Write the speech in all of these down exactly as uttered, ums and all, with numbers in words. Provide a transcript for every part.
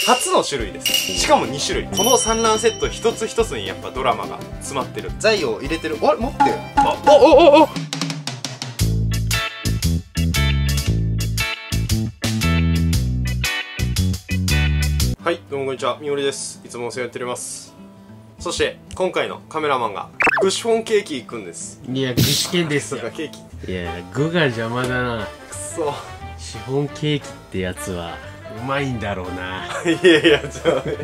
初の種類です。しかもに種類。この産卵セット一つ一つにやっぱドラマが詰まってる。材を入れてる。あれ待って。あ、おおおお。はい、どうもこんにちは、みおりです。いつもお世話になっております。そして今回のカメラマンがグシフォンケーキくんです。 いや、具志堅ですよ。 ケーキ。 いや、具が邪魔だな。 くそ。 シフォンケーキってやつはうまいんだろうな。 いやいや、ちょっと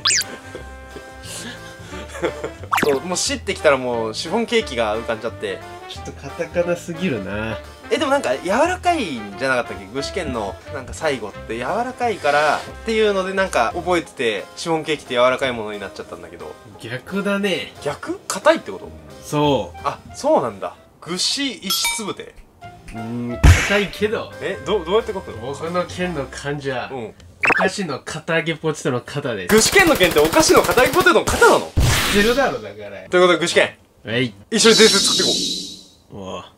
そう、もう知ってきたらもうシフォンケーキが浮かんじゃって。 ちょっとカタカナすぎるな。 え、でもなんか柔らかいんじゃなかったっけ、具志堅のなんか最後って柔らかいからっていうのでなんか覚えてて、シフォンケーキって柔らかいものになっちゃったんだけど。 逆だね。 逆？硬いってこと？ そう。 あ、そうなんだ。具志石つぶて。 うーん、硬いけど。 え、どどうやって書くの？ 僕の剣の漢字は、 うん、 お菓子の堅揚げポテトの肩です。 具志堅の剣ってお菓子の硬いポテトの型なの？ 知ってるだろ、だから。 ということで具志堅、 はい。 一緒に伝説作っていこう。 おう。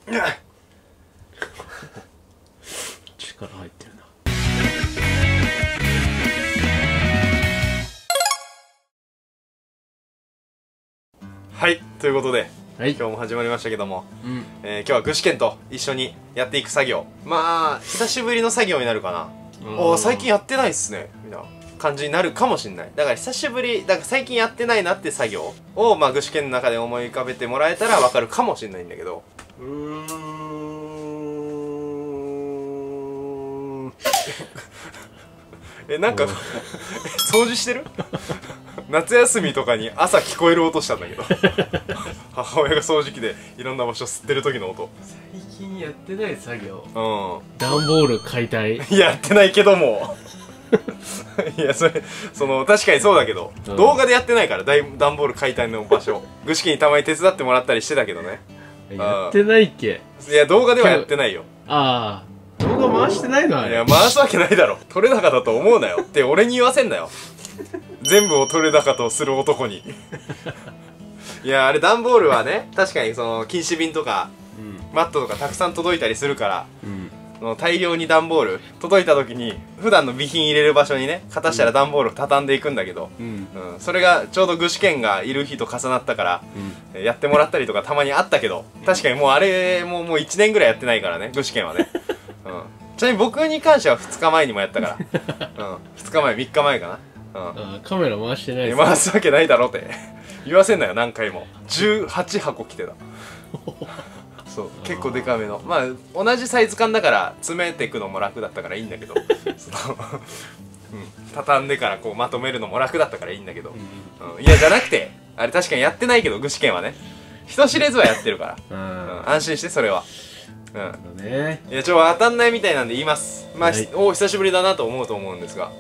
力入ってるな。 はい、ということで、 はい、 今日も始まりましたけども、 うん、 えー、今日は具志堅と一緒にやっていく作業、まあ久しぶりの作業になるかな。おー、最近やってないっすねみたいな感じになるかもしんない。だから久しぶりだから最近やってないなって作業を、まあ具志堅の中で思い浮かべてもらえたらわかるかもしんないんだけど、うーんえ、なんか掃除してる？夏休みとかに朝聞こえる音したんだけど母親が掃除機でいろんな場所吸ってる時の音。 最近やってない作業。 うん。 段ボール解体。 やってないけどもいや、それその確かにそうだけど、うん、動画でやってないから。だい段ボール解体の場所具志堅にたまに手伝ってもらったりしてたけどね。 やってないっけ？ いや、動画ではやってないよ。 ああ、動画回してないのあれ。 いや、回すわけないだろ。取れ高だと思うなよって俺に言わせんなよ全部を取れ高とする男にいや、あれ段ボールはね、確かにその禁止便とか、うん、マットとかたくさん届いたりするから、うん、その大量に段ボール届いた時に普段の備品入れる場所にね、片したら段ボールを畳んでいくんだけど、うんうん、それがちょうど具志堅がいる日と重なったから、うん、やってもらったりとかたまにあったけど、確かにもうあれもうもういちねんぐらいやってないからね、具志堅はね、うん、ちなみに僕に関してはふつかまえにもやったから、うん、ふつかまえみっかまえかな。うん、 あ、カメラ回してないです。 回すわけないだろって言わせんなよ、何回も。じゅうはちはこ来てたそう、結構でかめの。まあ同じサイズ感だから詰めていくのも楽だったからいいんだけどその、うん、畳んでからこうまとめるのも楽だったからいいんだけど、うんうん、いやじゃなくて、あれ確かにやってないけど具志堅はね、人知れずはやってるから、うん、安心してそれは。うん、ね、いやちょっと当たんないみたいなんで言います。まあ、はい、お久しぶりだなと思うと思うんですが、はい、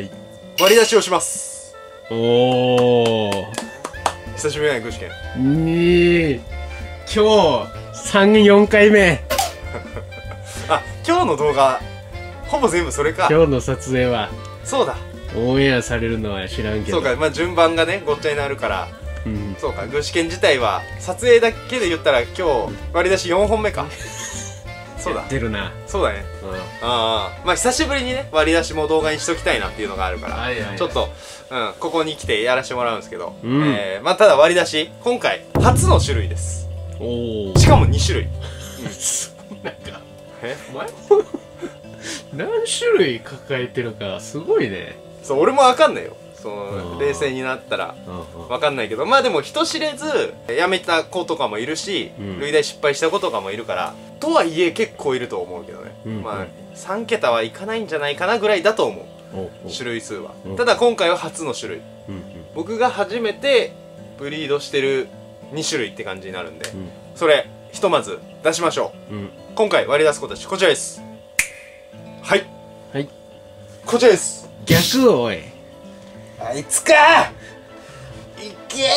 割り出しをします。おお、久しぶりだね具志堅。 に今日さん、よんかいめあ、今日の動画ほぼ全部それか。 今日の撮影はそうだ、 オンエアされるのは知らんけど、 そうか、まあ順番がねごっちゃになるから、うん、そうか、具志堅自体は撮影だけで言ったら今日割り出しよんほんめかそうだ、 出るな。 そうだね、うん、ああ、まあ久しぶりにね割り出しも動画にしときたいなっていうのがあるから、はいはいはい、ちょっと、うん、ここに来てやらせてもらうんですけど、うん、えー、まあただ割り出し今回初の種類です。おお、しかもに種類、うん、 なんかえお前何種類抱えてるかすごいね。 そう、俺も分かんないよ、その冷静になったら分かんないけど、まあでも人知れず辞めた子とかもいるし、うん、類大失敗した子とかもいるから、とはいえ結構いると思うけどね、うん、まあさんけたはいかないんじゃないかなぐらいだと思う、種類数は。ただ今回は初の種類、うんうん、僕が初めてブリードしてるに種類って感じになるんで、うん、それひとまず出しましょう、うん、今回割り出す子たちこちらです。はい、はい、こちらです。 逆、おいあいつかいけ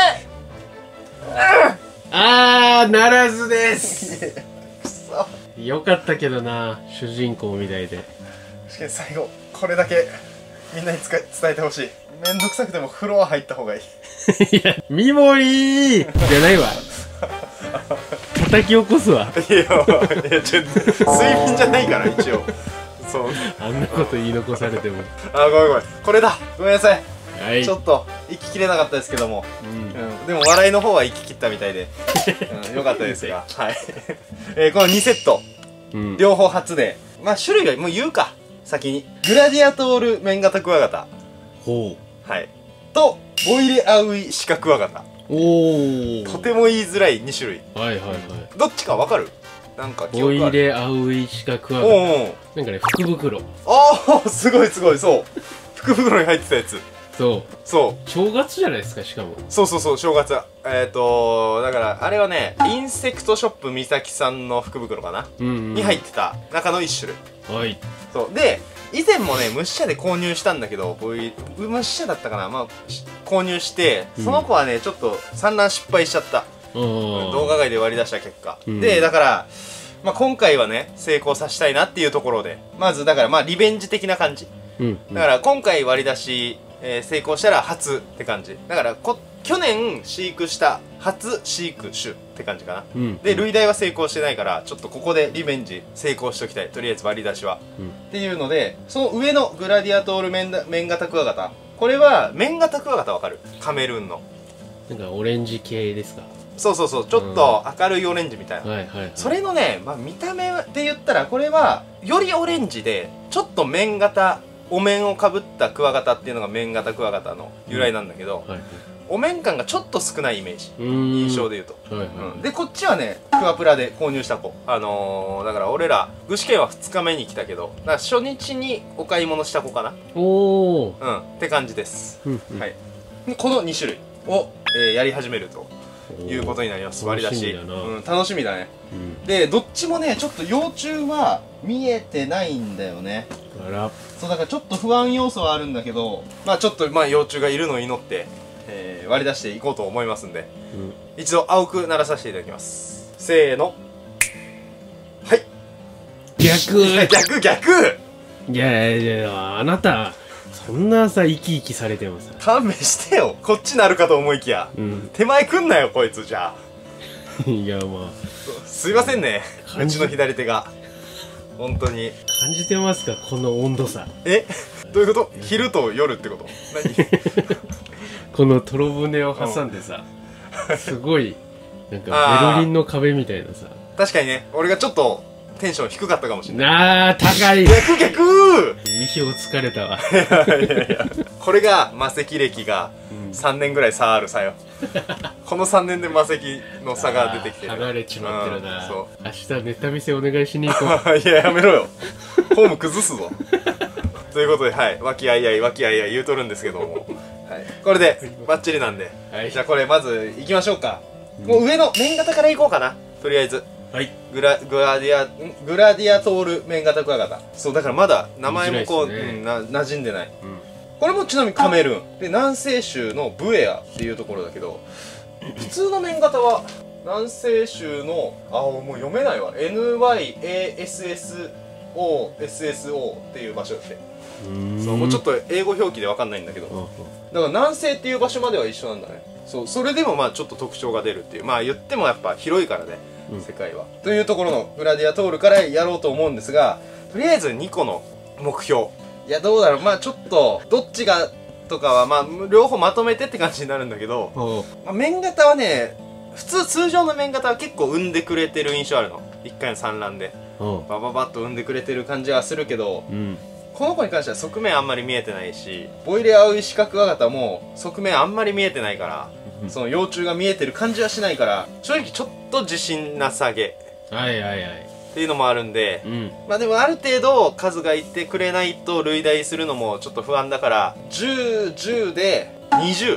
ー、 あー、ならずですくそ、 よかったけどな、主人公みたいで。 確かに最後これだけみんなに伝えてほしい。めんどくさくても風呂は入った方がいいいや、ミモリーじゃないわ叩き起こすわ。 いやいや、ちょっと睡眠じゃないから一応そうあんなこと言い残されても。 あ、ごめんごめん、これだ、ごめんなさい、 はい。 ちょっと息きれなかったですけども、 うん。 うん、でも笑いの方は息切ったみたいで、うん、よかったですが、はい、えー、このにセットうん。 両方初で、まあ種類はもう言うか先に、グラディアトール綿型クワガタ、 ほはいとボイレアウイシカクワガタ。 う。おお。 とても言いづらいに種類。 はいはいはい。 どっちかわかる？なんか記ボ憶ある？ イレアウイシカクワガタ。 おうおう、 なんかね、福袋。 ああ、すごいすごい、そう福袋に入ってたやつ。 そう。 そう正月じゃないですか、しかも。 そうそうそう、正月。えっ、ー、とだからあれはね、インセクトショップ三崎さんの福袋かな、 うん、うん。 に入ってた中の一種類。 はい。 そうで、以前もね虫舎で購入したんだけど、ボイ虫舎だったかな、まあ購入して、その子はねちょっと産卵失敗しちゃった、うん、動画外で割り出した結果、うん、でだから、まあ、今回はね成功させたいなっていうところで、まずだからまあリベンジ的な感じ、うん、だから今回割り出し、えー、成功したら初って感じだから、こ去年飼育した初飼育種って感じかな、うん、で類大は成功してないから、ちょっとここでリベンジ成功しておきたい、とりあえず割り出しは、うん、っていうので、その上のグラディアトール綿型クワガタ、これは綿型クワガタわかる？カメルーンのなんかオレンジ系ですか？ そうそうそう、ちょっと明るいオレンジみたいな、 はいはいはい、 それのね、まあ、見た目で言ったらこれはよりオレンジで、ちょっと綿型、お面をかぶったクワガタっていうのが綿型クワガタの由来なんだけど、うん、はいはい、お面感がちょっと少ないイメージ、印象で言うと、はいはい、うん、でこっちはねクワプラで購入した子、あのー、だから俺ら具志堅はふつかめに来たけど、だから初日にお買い物した子かな、おお、うんって感じです、はい、このに種類を、えー、やり始めるということになります。割り出し、うん、楽しみだね、うん、でどっちもねちょっと幼虫は見えてないんだよね。あら、そうだからちょっと不安要素はあるんだけど、まあちょっとまあ幼虫がいるのを祈って、えー、割り出していこうと思いますんで、うん、一度青く鳴らさせていただきます。せーの、はい。 逆逆逆いやいやいや、あなたそんなさ生き生きされてもさ、 勘弁してよ。こっちなるかと思いきや、うん、手前来んなよこいつ。じゃあいや、まあすいませんね、うちの左手が本当に感じてますか、この温度差。 え、どういうこと？昼と夜ってこと？何このトロ船を挟んでさ、すごいなんかベルリンの壁みたいなさ。 確かにね、俺がちょっとテンション低かったかもしれない。 なあ、高い。 逆逆意表疲れたわ。 いやいやいや、これが魔石歴がさんねんぐらい差あるさよ。このさんねんで魔石の差が出てきてる。 離れちまってるな、うん、そう。明日ネタ見せお願いしに行こう。いや、やめろよ。フォーム崩すぞ。ということで、はい、和気あいあい和気あいあい言うとるんですけども、はい、これでバッチリなんで、はい、じゃあこれまずいきましょうか、うん、もう上の綿型からいこうかな、とりあえず。はい、グラグラディアグラディアトール綿型クワガタ。そうだからまだ名前もこう、ね、うん、な馴染んでない、うん、これもちなみにカメルーンで、南西州のブエアっていうところだけど、普通の綿型は南西州の、あ、もう読めないわ、 エヌワイエーエスエスオーエスエスオー っていう場所だって。そう、もうちょっと英語表記で分かんないんだけど、だから南西っていう場所までは一緒なんだね。そう、それでもまあちょっと特徴が出るっていう、まあ言ってもやっぱ広いからね、うん、世界は。というところのグラディアトールからやろうと思うんですが、とりあえずにこの目標、いやどうだろう、まあちょっとどっちがとかはまあ両方まとめてって感じになるんだけど、まあ、綿型はね、普通通常の綿型は結構産んでくれてる印象あるの。いっかいの産卵でバババッと産んでくれてる感じはするけど、うん、この子に関しては側面あんまり見えてないし、ボイレアウイシカクワガタも側面あんまり見えてないから、うん、その幼虫が見えてる感じはしないから、正直ちょっと自信なさげ、はいはいはい、っていうのもあるんで、うん、まあでもある程度数がいてくれないと類大するのもちょっと不安だから、じゅう、じゅうでにじゅう。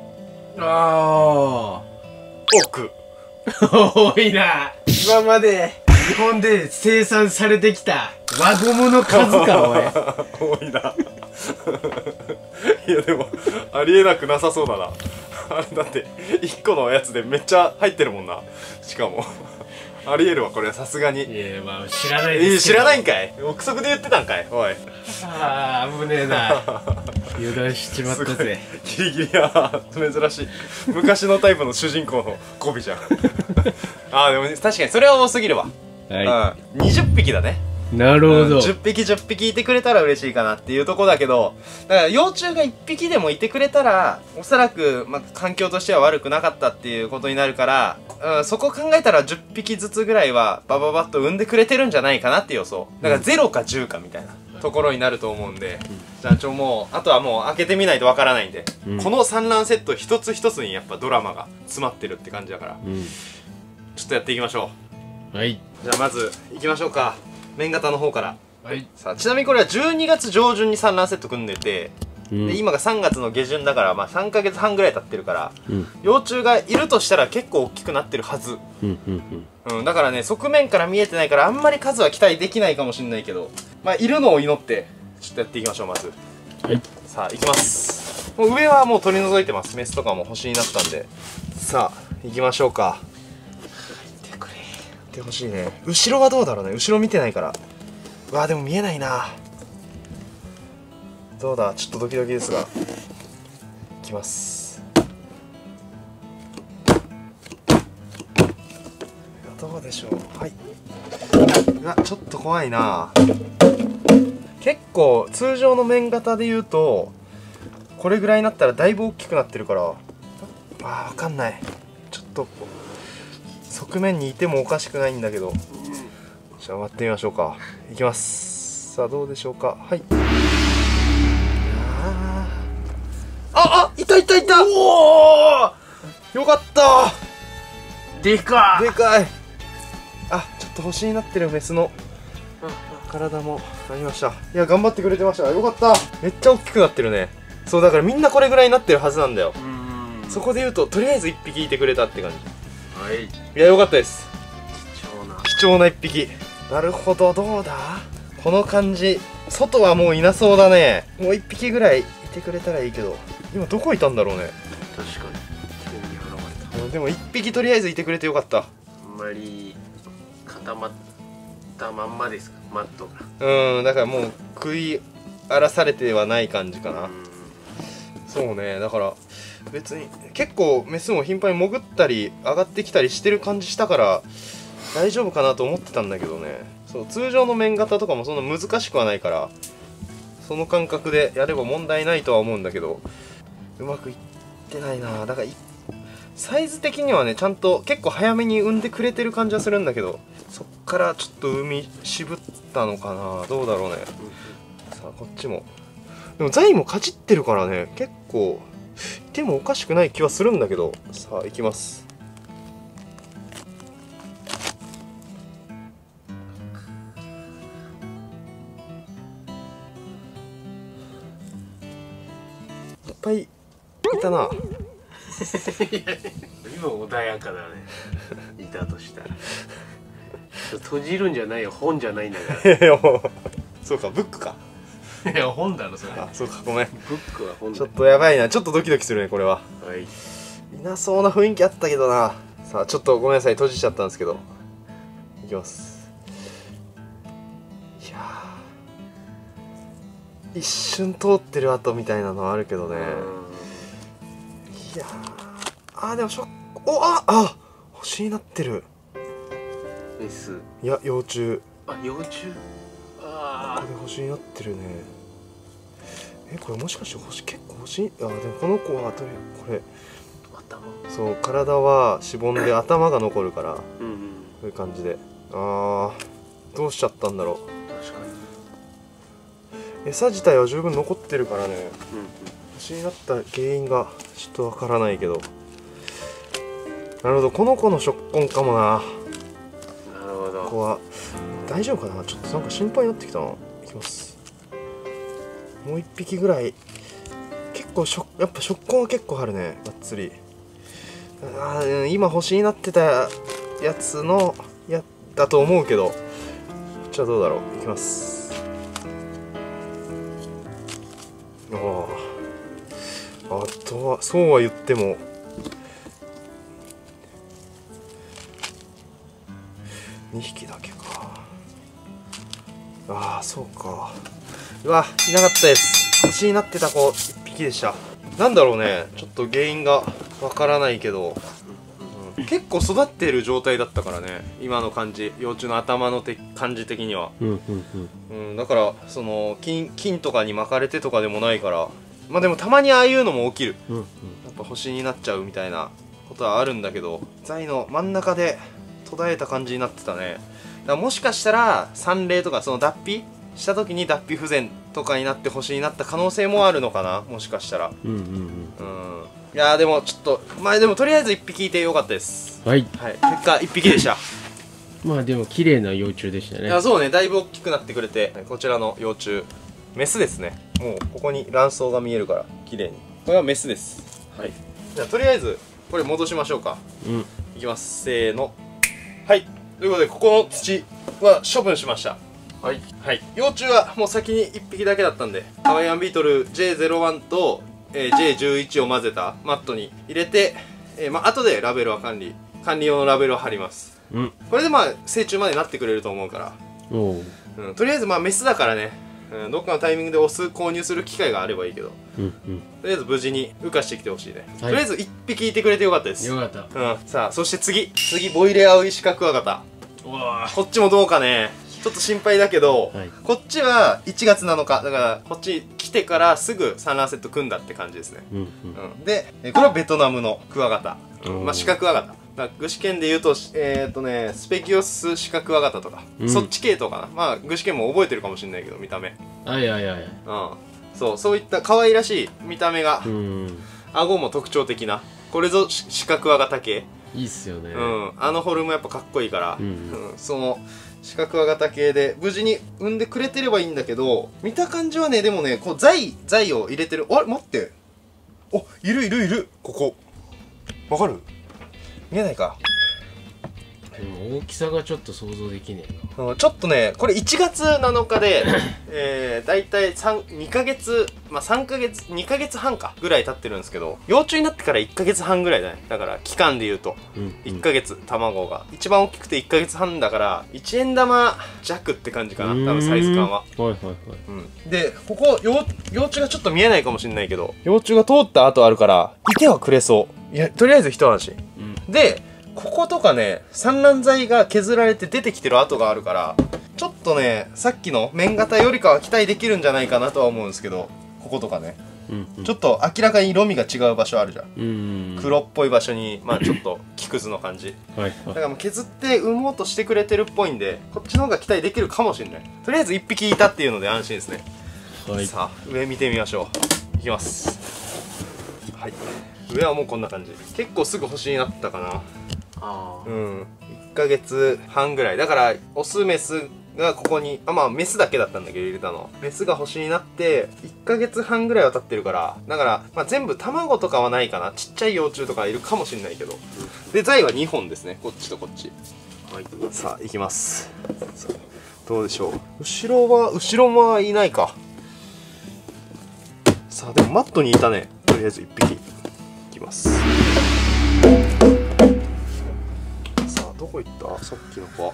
ああ、億。 多いな。今まで日本で生産されてきた輪ゴムの数か、おい。 多いな。いやでもありえなくなさそうだな。あれだっていっこのやつでめっちゃ入ってるもんな。しかもありえるわ、これはさすがに。 いや、まあ知らないですけど。知らないんかい。憶測で言ってたんかい、おい。 ああ、危ねえな。油断しちまったぜ。 ギリギリや、珍しい。昔のタイプの主人公の語尾じゃん。ああ、でも確かにそれは多すぎるわ。はい、うん、にじゅっぴきだね。 なるほど、 うん、じゅっぴきじゅっぴきいてくれたら嬉しいかなっていうとこだけど、だから幼虫がいっぴきでもいてくれたらおそらく、まあ、環境としては悪くなかったっていうことになるから、うん、そこ考えたらじゅっぴきずつぐらいはバババッと産んでくれてるんじゃないかなって予想だからゼロかじゅうかみたいなところになると思うんで、うん、じゃあちょもうあとはもう開けてみないとわからないんで、うん、この産卵セット一つ一つにやっぱドラマが詰まってるって感じだから、うん、ちょっとやっていきましょう。はい、じゃあまずいきましょうか、綿型の方から。はい、さあちなみにこれはじゅうにがつ上旬に産卵セット組んでて、うん、で今がさんがつの下旬だから、まあ、さんかげつはんぐらい経ってるから、うん、幼虫がいるとしたら結構大きくなってるはず、うんうんうんうん、だからね側面から見えてないからあんまり数は期待できないかもしれないけど、まあいるのを祈ってちょっとやっていきましょう。まず、はい、さあいきます。もう上はもう取り除いてます。メスとかも星になったんで、さあいきましょうか。いてくれ、いてほしいね。後ろはどうだろうね、後ろ見てないから。うわーでも見えないな。どうだ、ちょっとドキドキですがいきます。どうでしょう。はい、うわちょっと怖いな。結構通常の綿型でいうとこれぐらいになったらだいぶ大きくなってるから、あー分かんない、ちょっと側面にいてもおかしくないんだけど、じゃあ待ってみましょうか。いきます。さあどうでしょうか。はい、ああいたいたいた。おおよかった、 でかいでかい。あちょっと星になってるメスの体もありました。いや頑張ってくれてました。よかった、めっちゃ大きくなってるね。そうだからみんなこれぐらいになってるはずなんだよ。そこで言うととりあえずいっぴきいてくれたって感じ。はい、いやよかったです。貴重な貴重ないっぴき。なるほど、どうだこの感じ。外はもういなそうだね。もういっぴきぐらいいてくれたらいいけど、今どこいたんだろうね。確かに急に現れた。でもいっぴきとりあえずいてくれてよかった。あんまり固まったまんまですか、マットが。うん、だからもう食い荒らされてはない感じかな。そうね、だから別に結構メスも頻繁に潜ったり上がってきたりしてる感じしたから大丈夫かなと思ってたんだけどね。そう通常の綿型とかもそんな難しくはないからその感覚でやれば問題ないとは思うんだけど、うまくいってないな。だからサイズ的にはねちゃんと結構早めに産んでくれてる感じはするんだけど、そっからちょっと産み渋ったのかな。どうだろうね。さあこっちもでも材もかじってるからね結構いてもおかしくない気はするんだけど。さあいきます。いっぱいいたな。 今穏やかだね。いたとしたら閉じるんじゃないよ、本じゃないんだからそうか、ブックか。 いや本だろそれ。 あ、そうか、ごめん。 ブックは本だ。 ちょっとやばいな、ちょっとドキドキするねこれは。はい、いなそうな雰囲気あったけどな。さあちょっとごめんなさい、閉じちゃったんですけどいきます。いや一瞬通ってる跡みたいなのはあるけどね。いやあーでもショック。おああ星になってる。メス。いや幼虫。あ幼虫。ああこれ星になってるね。えこれもしかして星結構星。あでもこの子はとりこれ頭。そう体はしぼんで頭が残るからうん、うん、そういう感じで。ああどうしちゃったんだろう。確かに餌自体は十分残ってるからね、うんうん、星になった原因がちょっとわからないけど。なるほど、この子の食根かもな。なるほど。ここは大丈夫かな。ちょっとなんか心配になってきたな。いきます。もう一匹ぐらい。結構しょやっぱ食根は結構あるね、がっつり。あー今星になってたやつのやだと思うけど、こっちはどうだろう。いきます。あああとはそうは言ってもにひきだけか。ああそうか。うわいなかったです。星になってた子いっぴきでした。なんだろうね、ちょっと原因がわからないけど、うん、 うん、結構育ってる状態だったからね、今の感じ、幼虫の頭のて感じ的には。うん、うん、だからその菌菌とかに巻かれてとかでもないから、まあでもたまにああいうのも起きる、うん、うん、やっぱ星になっちゃうみたいなことはあるんだけど、材の真ん中で途絶えた感じになってたね。だからもしかしたら三例とかその脱皮した時に脱皮不全とかになって星になった可能性もあるのかな、もしかしたら。うん、うん、うん、うん、いやーでもちょっとまあでもとりあえずいっぴきいてよかったです。はい、はい、結果いっぴきでした。 まあでも綺麗な幼虫でしたね。 いやそうね、だいぶ大きくなってくれて、こちらの幼虫メスですね。もうここに卵巣が見えるから綺麗に、これはメスです。はい、じゃあとりあえずこれ戻しましょうか。うん、いきます、せーの。はい、ということでここの土は処分しました。はい、はい、幼虫はもう先にいっぴきだけだったんで、ハワイアンビートル ジェイゼロワン と、えー、ジェイじゅういち を混ぜたマットに入れて、えー、まあ後でラベルは管理管理用のラベルを貼ります。うん、これでまあ成虫までなってくれると思うから、おう、うん、とりあえずまあメスだからね、うん、どっかのタイミングでオス購入する機会があればいいけど、うん、うん、とりあえず無事に羽化してきてほしいね、はい、とりあえずいっぴきいてくれてよかったです。よかった、うん、さあそして次次ボイレアウイシカクワガタ、こっちもどうかね、ちょっと心配だけど、はい、こっちはいちがつなのかだから、こっち来てからすぐ産卵セット組んだって感じですね。うん、うんうん、でこれはベトナムのクワガタ、まあシカクワガタ、まあ、具志堅でいうとえー、っとねスペキオスシカクワガタとか、うん、そっち系統かな。まあ具志堅も覚えてるかもしれないけど、見た目、はいはいはい、うん、そうそういった可愛らしい見た目が、うん、顎も特徴的な、これぞシカクワガタ系。いいっすよね、うん、あのフォルムやっぱかっこいいから、うんうん、そのシカクワガタ系で無事に産んでくれてればいいんだけど、見た感じはね、でもねこう材材を入れてる。あれ待って、お、いるいるいる、ここわかる？見えないか。 でも大きさがちょっと想像できねえな。ちょっとねこれいちがつなのかでえー、だいたいにかげつ、まあさんかげつにかげつはんかぐらい経ってるんですけど、幼虫になってからいっかげつはんぐらいだね。だから期間でいうと、うん、いっかげつ、卵が一番大きくていっかげつはんだからいちえん玉弱って感じかな、多分サイズ感は。はいはいはい、うん、でここ幼幼虫がちょっと見えないかもしれないけど、幼虫が通った跡あるからいてはくれそう。いやとりあえず一安心、うん、でこことかね産卵材が削られて出てきてる跡があるから、ちょっとねさっきの綿型よりかは期待できるんじゃないかなとは思うんですけど、こことかね、うんうん、ちょっと明らかに色味が違う場所あるじゃん、うんうん、黒っぽい場所にまあちょっと木くずの感じはい、だからもう削って産もうとしてくれてるっぽいんで、こっちの方が期待できるかもしれない。とりあえずいっぴきいたっていうので安心ですね。はい、さあ上見てみましょう。いきます。はい、上はもうこんな感じ。結構すぐ星になったかな。あ、うん、いっかげつはんぐらいだから、オスメスがここに、あ、まあメスだけだったんだけど入れたの、メスが星になっていっかげつはんぐらいは経ってるから、だから、まあ、全部卵とかはないかな。ちっちゃい幼虫とかいるかもしれないけど、で材はにほんですね、こっちとこっち。はい、さあいきます。どうでしょう。後ろは後ろはいないか。さあでもマットにいたね。とりあえずいっぴきいきます。どこ行った？さっきの子。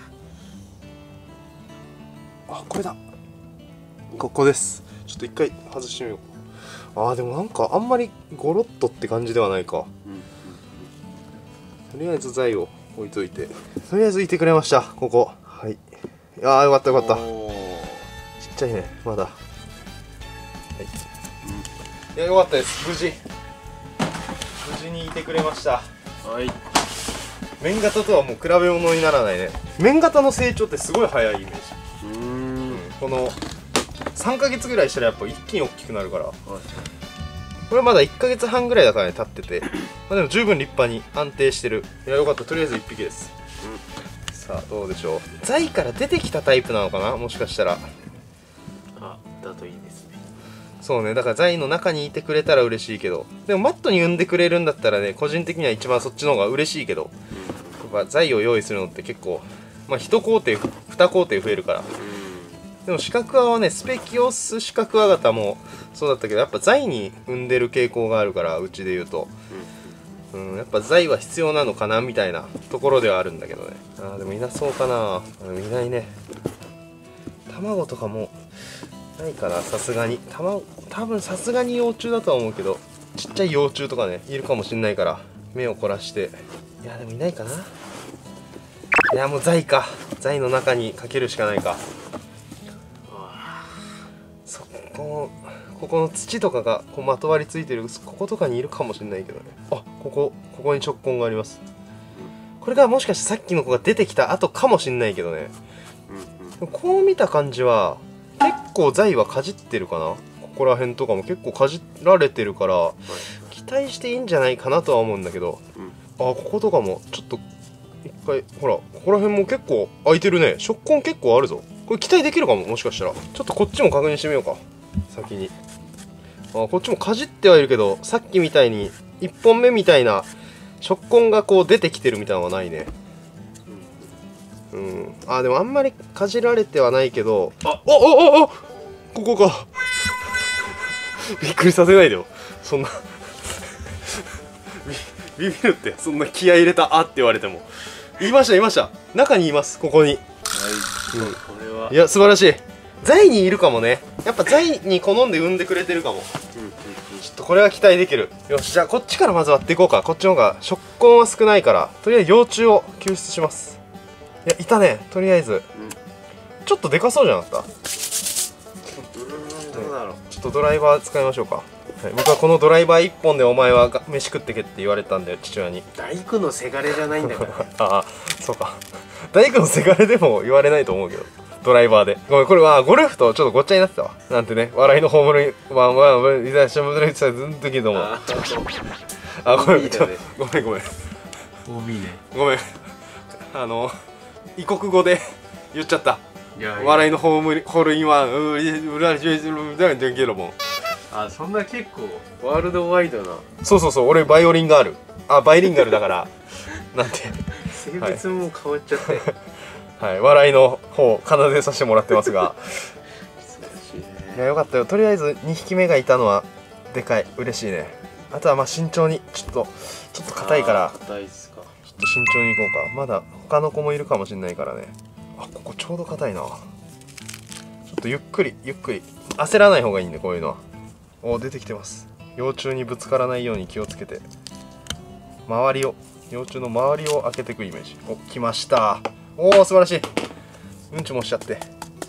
あ、これだ。ここです。ちょっと一回外してみよう。あー、でもなんかあんまりゴロッとって感じではないか。とりあえず材を置いといて。とりあえずいてくれました。ここ。はい。あー、よかったよかった。ちっちゃいね、まだ。はい。いや、よかったです。無事。無事にいてくれました。はい。綿型とはもう比べ物にならないね。綿型の成長ってすごい早いイメージ。うーん、うん、このさんかげつぐらいしたらやっぱ一気に大きくなるから、はい、これまだいっかげつはんぐらいだからね、経ってて、まあ、でも十分立派に安定してる。いや、よかった。とりあえずいっぴきです、うん、さあどうでしょう。材から出てきたタイプなのかな、もしかしたら。あ、だといいですね。そうね、だから材の中にいてくれたら嬉しいけど、でもマットに産んでくれるんだったらね、個人的には一番そっちの方が嬉しいけど、やっぱ材を用意するのって結構、まあいち工程に工程増えるから。でもシカクワはね、スペキオスシカクワガタもそうだったけど、やっぱ材に産んでる傾向があるから、うちで言うと、うん、やっぱ材は必要なのかなみたいなところではあるんだけどね。あー、でもいなそうかな。いないね。卵とかもないかな、さすがに。卵、多分さすがに幼虫だとは思うけど、ちっちゃい幼虫とかねいるかもしんないから、目を凝らしていやでもいないかな。いやもう材か、材の中にかけるしかないか。そこここの土とかがこうまとわりついてるこことかにいるかもしれないけどね。あ、ここここに直根があります。これがもしかしてさっきの子が出てきた後かもしんないけどね。こう見た感じは結構材はかじってるかな。ここら辺とかも結構かじられてるから、はい、期待していいんじゃないかなとは思うんだけど、うん、あ、こことかもちょっと一回ほら、ここら辺も結構空いてるね。食根結構あるぞ。これ期待できるかも。もしかしたらちょっとこっちも確認してみようか先に。あ、こっちもかじってはいるけど、さっきみたいにいっぽんめみたいな食根がこう出てきてるみたいなのはないね。うん、あ、でもあんまりかじられてはないけど、あ、おおおお、ここかびっくりさせないでよ、そんなビビるって、そんな気合い入れたあって言われても。言いました言いました、中にいます、ここに。はい、うん、これはいや素晴らしい。材にいるかもね。やっぱ材に好んで産んでくれてるかも。ちょっとこれは期待できる。よし、じゃあこっちからまず割っていこうか。こっちの方が食根は少ないから、とりあえず幼虫を救出します。いや、いたね、とりあえず、うん、ちょっとでかそうじゃなかった？どうだろう。ちょっとドライバー使いましょうか。はい、僕はこのドライバーいっぽんでお前は飯食ってけって言われたんだよ、父親に。 大工のせがれじゃないんだからああ、そうか、大工のせがれでも言われないと思うけど、ドライバーで。ごめん、これはゴルフとちょっとごっちゃになってたわ。なんてね、笑いのホームルワンワン、いざしゃぶれてたずんとけども。あ、ごめん、ちょっと、ごめんごめん。 オービー ね。 ごめん。あの、異国語で言っちゃった。笑いのホームホールインワン、ううらじゅうみたいなけども。 あ、そんな結構ワールドワイドな。 そうそうそう、俺バイオリンがある。あ、バイリンガルだからなんて性別も変わっちゃって、 はい、はい、笑いの方奏でさせてもらってますが素晴らしいね。 いや、よかったよ。とりあえずにひきめがいたのはでかい、嬉しいね。あとはまあ慎重に、ちょっとちょっと硬いから硬いっすか。 ちょっと慎重にいこうか。まだ他の子もいるかもしれないからね。あ、ここちょうど硬いな。ちょっとゆっくりゆっくり、焦らない方がいいんで、こういうのは。お、出てきてます。幼虫にぶつからないように気をつけて、周りを、幼虫の周りを開けていくイメージ。お、来ました。おお、素晴らしい。うんちもしちゃって。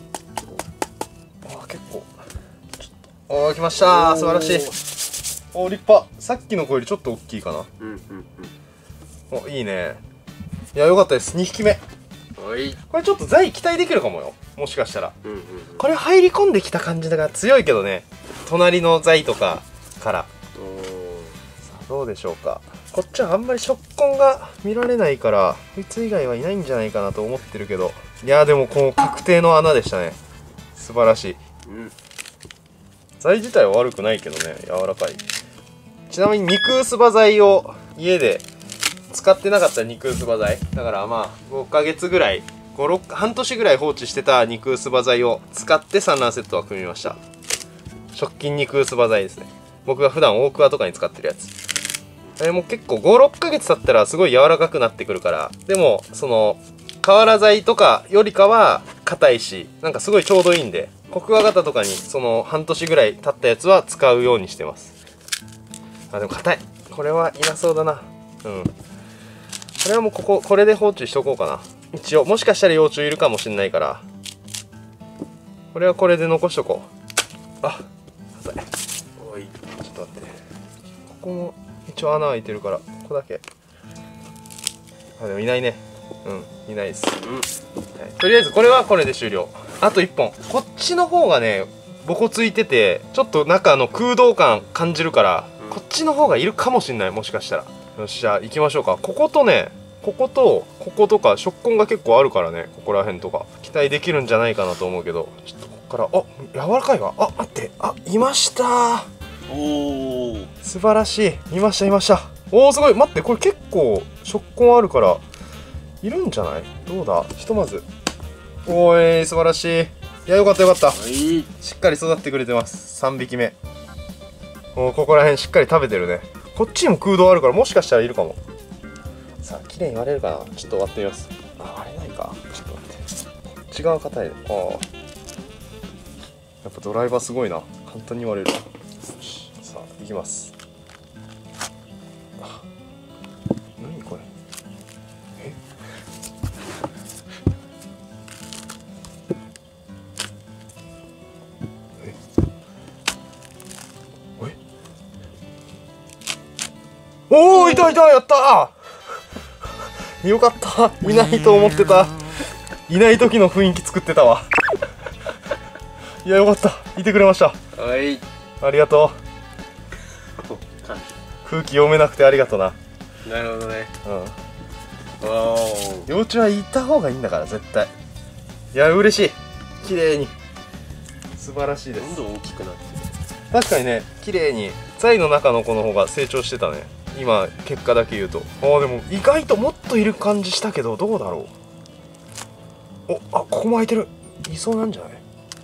お、結構ちょっと、おお、来ました。素晴らしい。お、立派。さっきの子よりちょっと大きいかな。うんうんうん。お、いいね。いや、よかったです。にひきめ。はい、これちょっと材期待できるかもよ、もしかしたら。うんうんうん、これ入り込んできた感じだから強いけどね、隣の材とかから。さあどうでしょうか。こっちはあんまり食根が見られないから、こいつ以外はいないんじゃないかなと思ってるけど、いやーでもこの確定の穴でしたね。素晴らしい。うん、材自体は悪くないけどね、柔らかい。ちなみに肉薄葉材を家で使ってなかった肉薄葉材だから、まあごかげつぐらい、ご、ろっ半年ぐらい放置してた肉薄葉材を使って産卵セットは組みました。食菌肉薄葉材ですね。僕が普段大桑とかに使ってるやつ。えー、もう結構ご、ろっかげつ経ったらすごい柔らかくなってくるから、でもその瓦材とかよりかは硬いし、なんかすごいちょうどいいんで、コクワガタとかにその半年ぐらい経ったやつは使うようにしてます。あ、でも硬い。これはいなそうだな。うん、これはもうここ、これで放置しとこうかな。一応、もしかしたら幼虫いるかもしれないから、これはこれで残しとこう。あ、硬い。おい、ちょっと待って。ここも一応穴開いてるから、ここだけ。あ、でもいないね。うん、いないです。うん、はい、とりあえずこれはこれで終了。あといっぽん。こっちの方がね、ボコついてて、ちょっと中の空洞感感じるから、うん、こっちの方がいるかもしれない、もしかしたら。よっしゃ、行きましょうか。こことね、こことこことか食根が結構あるからね、ここら辺とか期待できるんじゃないかなと思うけど、ちょっとここから、あ、柔らかいわ。あ、待って、あ、いました。おお、素晴らしい。いましたいました。おお、すごい。待って、これ結構食根あるからいるんじゃない？どうだ、ひとまず。おーい、素晴らしい。いや、よかったよかった、はい、しっかり育ってくれてます。さんびきめ。おー、ここら辺しっかり食べてるね。こっちにも空洞あるから、もしかしたらいるかも。さあ、綺麗に割れるかな。ちょっと割ってみます。あ、割れないか。ちょっと待って。こっち側硬い。ああ、やっぱドライバーすごいな。簡単に割れる。よし、さあ、いきます。あ、何これ。 おお、いたいた、やったーよかった、いないと思ってた。いない時の雰囲気作ってたわ。いや、よかった、いてくれました。 はい、 ありがとう。空気読めなくてありがとな。 なるほどね。 うん、 わお、 幼虫はいた方がいいんだから絶対。いや、嬉しい、綺麗に素晴らしいです。 どんどん大きくなってる。 確かにね、綺麗に材の中の子の方が成長してたね。今結果だけ言うと。ああ、でも意外ともっといる感じしたけど、どうだろう。お、あ、ここも開いてる。いそうなんじゃない。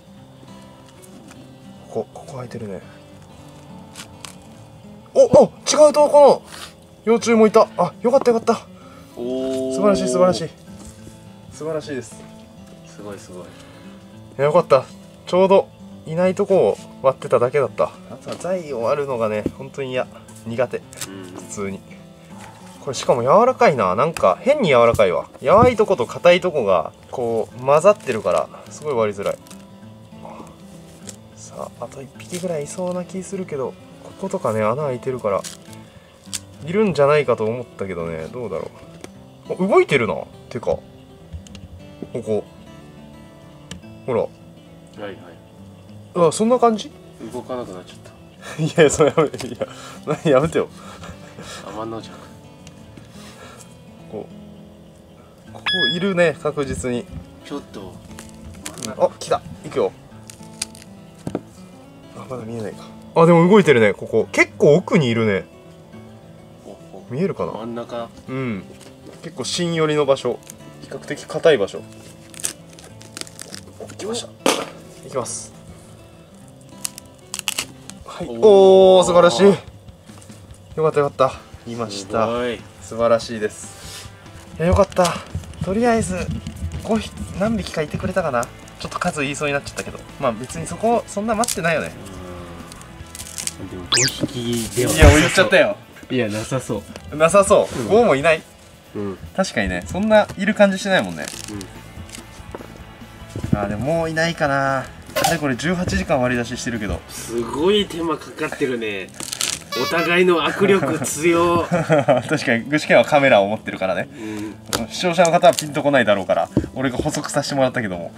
ここここ開いてるね。おお、違うとこの幼虫もいた。あ、よかったよかった。 おお、 素晴らしい素晴らしい素晴らしいです。 すごいすごい。 いや、よかった。ちょうどいないとこを割ってただけだった。あとは材を割るのがね、本当に嫌、苦手、うん、普通に。これしかも柔らかいな。なんか変に柔らかいわ。柔いとこと硬いとこがこう混ざってるからすごい割りづらい。さあ、あといっぴきぐらいいそうな気するけど、こことかね、穴開いてるからいるんじゃないかと思ったけどね。どうだろう。あ、動いてるな。てかここほら、 はいはい。 あ、そんな感じ。 動かなくなっちゃった。 いやいや、それやめて、いや、何やめてよ。 天の弱。 こう、ここいるね、確実に。 ちょっと。 あ、来た、行くよ。あ、まだ見えないか。あ、でも動いてるね、ここ。結構奥にいるね。見えるかな。 真ん中。 うん。結構芯寄りの場所。比較的硬い場所。来ました。行きます。はい。おお、素晴らしい。よかったよかった。いました。素晴らしいです。いや、よかった。とりあえずごひき、何匹かいてくれたかな。ちょっと数言いそうになっちゃったけど、まあ別にそこそんな待ってないよね。 でもごひきでは。 いや、言っちゃったよ。 いや、なさそう。 なさそう。うん、ごもいない。 うん、 確かにね、そんないる感じしてないもんね。うん、あー、でももういないかな。あれこれじゅうはちじかん割り出ししてるけど、 すごい手間かかってるね。お互いの握力強。 確かに具志堅はカメラを持ってるからね、うん、視聴者の方はピンとこないだろうから俺が補足させてもらったけども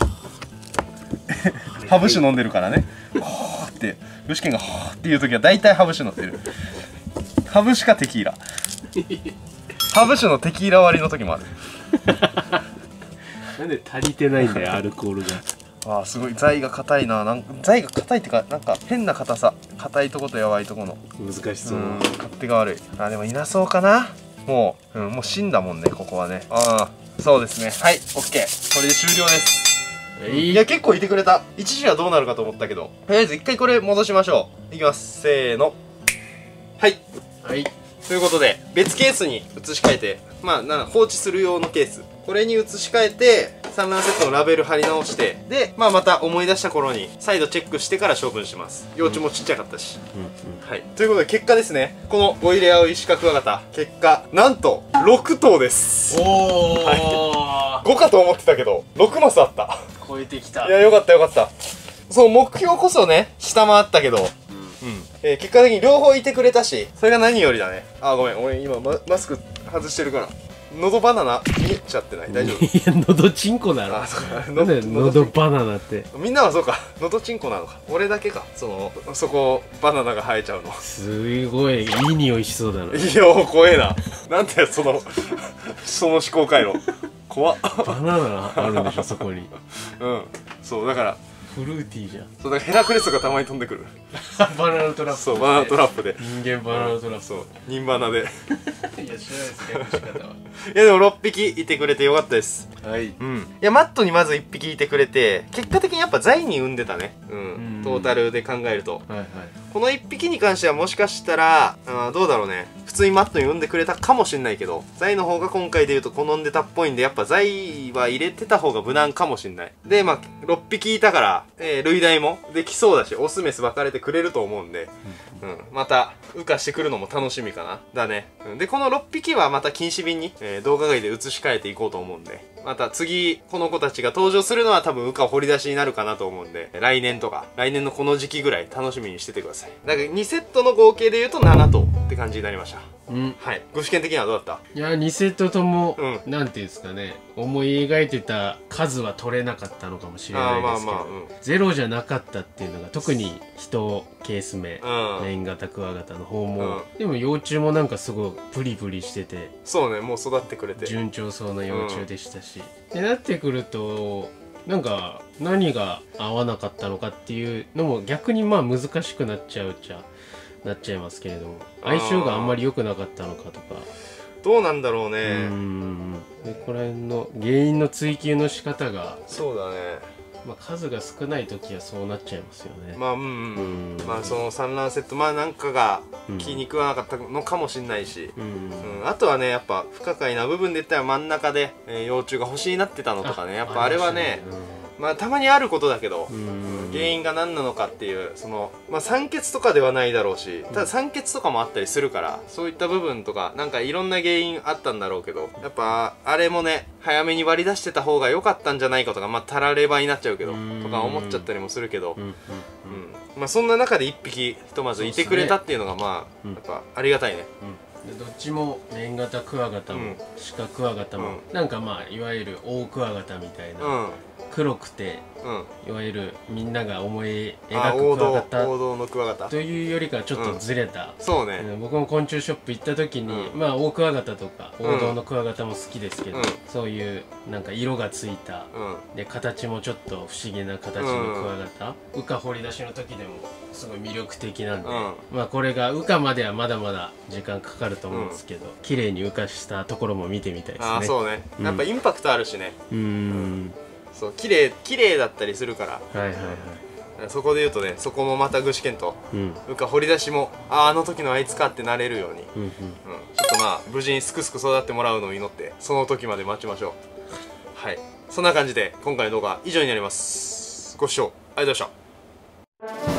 ハブ酒飲んでるからね。ほーって具志堅がほーっていう時は大体ハブ酒飲んでる。ハブ酒かテキーラ。ハブ酒のテキーラ割りの時もある。 なんで足りてないんだよ、アルコールが。 あー、すごい材が硬いな。なん材が硬いってか、なんか変な硬さ。硬いとことやばいとこの難しそう。 勝手が悪い。あ、でもいなそうかな。もう、うん、もう死んだもんね、ここはね。ああ、そうですね。はい、オッケー。これで終了です。えい、いや、結構いてくれた。一時はどうなるかと思ったけど、とりあえず一回これ戻しましょう。いきます。せーの。はい。 はい。 ということで、別ケースに移し替えて、まあ、な放置する用のケース。これに移し替えて、産卵セットのラベル貼り直して、で、まあ、また思い出した頃に再度チェックしてから処分します。幼虫もちっちゃかったし、うんうん、はい。ということで結果ですね、このオイレアオイシカクワガタ、結果なんとろくとうです。おお、はい、ごかと思ってたけどろくマスあった。 超えてきた。 いや、よかったよかった。そう、目標こそね下回ったけど、うん、えー、結果的に両方いてくれたし、それが何よりだね。あー、ごめん、俺今 マ, マスク外してるから喉バナナ見えちゃってない？大丈夫？ いや、喉チンコなの。あ、そうか。なんで喉バナナって。 みんなはそうか、喉チンコなのか。俺だけか、そのそこバナナが生えちゃうの。すごいいい匂いしそうだな。 いや、怖えな。なんだよそのその思考回路。怖っ。 バナナあるんでしょそこに。 うん、そうだから。 フルーティーじゃん。 そうだからヘラクレスがたまに飛んでくる。 バナナトラップ。 そう、バナナトラップで。 人間バナナトラップ。 そう、人バナで。いや、 知らないですけど、仕方は。 いや、でもろっぴきいてくれてよかったです。 はい。 うん。いや、マットにまずいっぴきいてくれて、結果的にやっぱ財に産んでたね。うん。トータルで考えると。はいはい。このいっぴきに関してはもしかしたら、あ、どうだろうね。普通にマットに産んでくれたかもしれないけど、財の方が今回で言うと好んでたっぽいんで、やっぱ財は入れてた方が無難かもしれない。で、まあ、ろっぴきいたから、えー、類大もできそうだし、オスメス分かれてくれると思うんで、うん、また、羽化してくるのも楽しみかな。だね。うん、で、このろっぴきはまた禁止便に、えー、動画外で移し替えていこうと思うんで、また次、この子たちが登場するのは多分羽化掘り出しになるかなと思うんで、来年とか、来年のこの時期ぐらい楽しみにしててください。だからにセットの合計で言うとななとうって感じになりました。 うん、 はい。具志堅的にはどうだった？ いや、にセットとも、 うん、 なんていうんですかね、思い描いてた数は取れなかったのかもしれないですけど、まあまあ、うん、ゼロじゃなかったっていうのが、特に人ケース目、うん、メイン型クワガタの方も、うん、でも幼虫もなんかすごいプリプリしてて、 そうね、もう育ってくれて順調そうな幼虫でしたし、うん、ってなってくるとなんか何が合わなかったのかっていうのも逆にまあ難しくなっちゃうっちゃなっちゃいますけれども、相性があんまり良くなかったのかとか、 どうなんだろうね。うーん、でこれの原因の追求の仕方が、 そうだね、 まあ数が少ない時はそうなっちゃいますよね。 まあうんうん、うん、まあその産卵セット、まあなんかが気に食わなかったのかもしれないし、うん、うん、あとはね、やっぱ不可解な部分で言ったら真ん中で、えー、幼虫が星になってたのとかね、やっぱあれはね、まあたまにあることだけど、原因が何なのかっていう、そのまあ酸欠とかではないだろうし、ただ酸欠とかもあったりするから、そういった部分とかなんかいろんな原因あったんだろうけど、やっぱあれもね早めに割り出してた方が良かったんじゃないかとか、まあたらればになっちゃうけどとか思っちゃったりもするけど、うん、まあそんな中で一匹ひとまずいてくれたっていうのがまあやっぱありがたいね。 でどっちもメイン型クワガタもシカクワガタも、うん、なんかまあいわゆる大クワガタみたいな、うん、黒くて、うん、いわゆるみんなが思い描くクワガタ王道のクワガタというよりかちょっとずれた、 うん、そうね、 僕も昆虫ショップ行った時に、うん、まあ大クワガタとか王道のクワガタも好きですけど、うん、そういうなんか色がついた、うん、で形もちょっと不思議な形のクワガタ、うん、羽化掘り出しの時でもすごい魅力的なんで、うん、まあこれが羽化まではまだまだ時間かかると思うんですけど、うん、綺麗に羽化したところも見てみたいですね。 ああそうね、うん、やっぱインパクトあるしね。うん、うん、そう綺麗綺麗だったりするから、はいはいはい、そこで言うとね、そこもまた具志堅と羽化、うん、掘り出しもああの時のあいつかってなれるように、うんうんうん、ちょっとまあ無事にすくすく育ってもらうのを祈ってその時まで待ちましょう。はい、そんな感じで今回の動画は以上になります。ご視聴ありがとうございました。